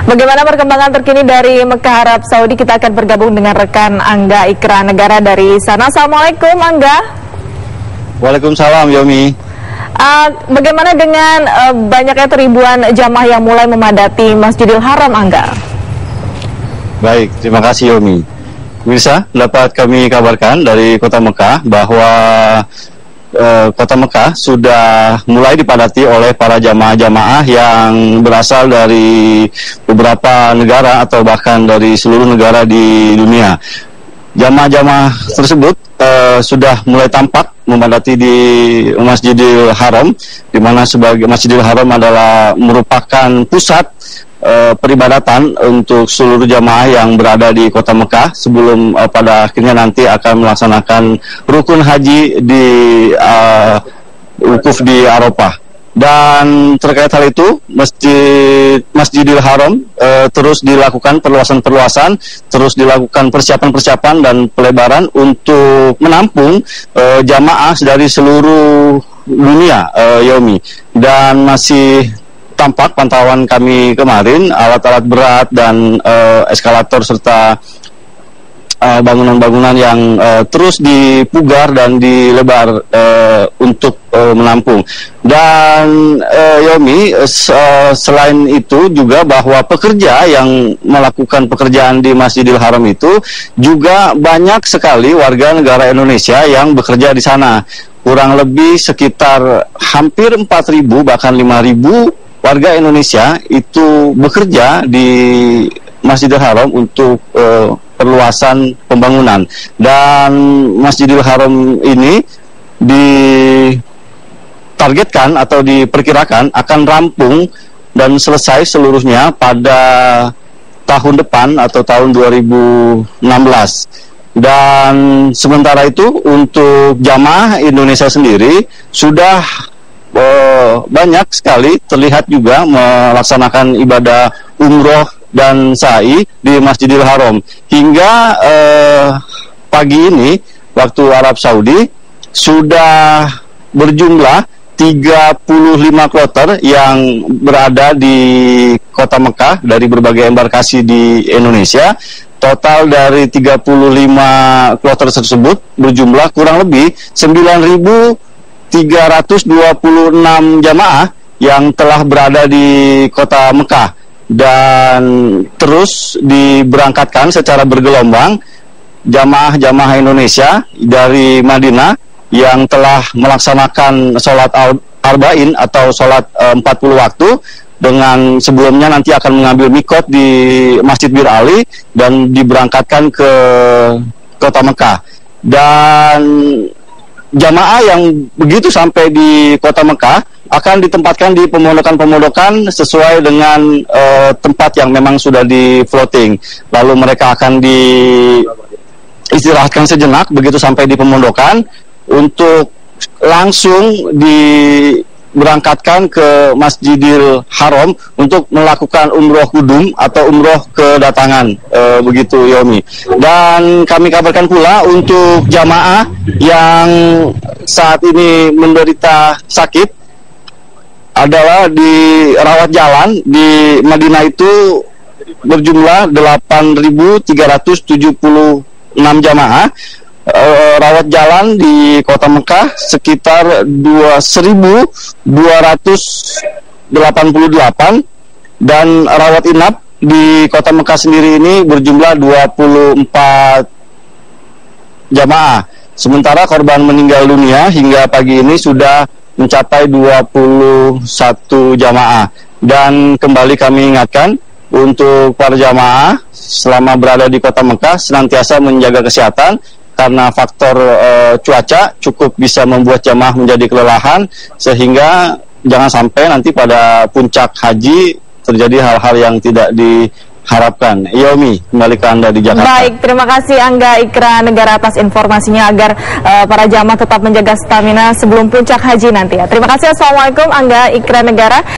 Bagaimana perkembangan terkini dari Mekah, Arab Saudi? Kita akan bergabung dengan rekan Angga Ikra Negara dari sana. Assalamualaikum, Angga. Waalaikumsalam, Yomi. Bagaimana dengan banyaknya ribuan jamaah yang mulai memadati Masjidil Haram, Angga? Baik, terima kasih, Yomi. Bisa dapat kami kabarkan dari Kota Mekah bahwa Kota Mekah sudah mulai dipadati oleh para jamaah-jamaah yang berasal dari beberapa negara atau bahkan dari seluruh negara di dunia. Jamaah-jamaah tersebut sudah mulai tampak memadati di Masjidil Haram, di mana sebagai Masjidil Haram adalah merupakan pusat peribadatan untuk seluruh jamaah yang berada di Kota Mekah sebelum pada akhirnya nanti akan melaksanakan rukun haji di wukuf di Arafah. Dan terkait hal itu, Masjidil Haram terus dilakukan perluasan-perluasan, terus dilakukan persiapan-persiapan dan pelebaran untuk menampung jamaah dari seluruh dunia, Yomi. Dan masih tampak pantauan kami kemarin, alat-alat berat dan eskalator serta bangunan-bangunan yang terus dipugar dan dilebar untuk menampung. Dan Yomi, selain itu juga bahwa pekerja yang melakukan pekerjaan di Masjidil Haram itu juga banyak sekali warga negara Indonesia yang bekerja di sana. Kurang lebih sekitar hampir 4.000 bahkan 5.000 warga Indonesia itu bekerja di Masjidil Haram untuk perluasan pembangunan. Dan Masjidil Haram ini ditargetkan atau diperkirakan akan rampung dan selesai seluruhnya pada tahun depan atau tahun 2016. Dan sementara itu untuk jamaah Indonesia sendiri sudah banyak sekali terlihat juga melaksanakan ibadah umroh dan sa'i di Masjidil Haram. Hingga pagi ini waktu Arab Saudi sudah berjumlah 35 kloter yang berada di Kota Mekah dari berbagai embarkasi di Indonesia. Total dari 35 kloter tersebut berjumlah kurang lebih 9.326 jamaah yang telah berada di Kota Mekah dan terus diberangkatkan secara bergelombang jamaah-jamaah Indonesia dari Madinah yang telah melaksanakan sholat arba'in atau sholat 40 waktu, dengan sebelumnya nanti akan mengambil mikot di Masjid Bir Ali dan diberangkatkan ke Kota Mekah. Dan jamaah yang begitu sampai di Kota Mekah akan ditempatkan di pemondokan-pemondokan sesuai dengan tempat yang memang sudah di floating. Lalu mereka akan diistirahatkan sejenak begitu sampai di pemondokan untuk langsung diberangkatkan ke Masjidil Haram untuk melakukan umroh kudum atau umroh kedatangan, begitu Yomi. Dan kami kabarkan pula untuk jamaah yang saat ini menderita sakit adalah dirawat jalan di Madinah itu berjumlah 8.376 jamaah. Rawat jalan di Kota Mekah sekitar 2.288 dan rawat inap di Kota Mekah sendiri ini berjumlah 24 jamaah. Sementara korban meninggal dunia hingga pagi ini sudah mencapai 21 jamaah. Dan kembali kami ingatkan untuk para jamaah selama berada di Kota Mekah senantiasa menjaga kesehatan, karena faktor cuaca cukup bisa membuat jamaah menjadi kelelahan, sehingga jangan sampai nanti pada puncak haji terjadi hal-hal yang tidak diharapkan. Yomi, kembali ke Anda di Jakarta. Baik, terima kasih Angga Ikra Negara atas informasinya agar para jamaah tetap menjaga stamina sebelum puncak haji nanti ya. Terima kasih. Assalamualaikum, Angga Ikra Negara.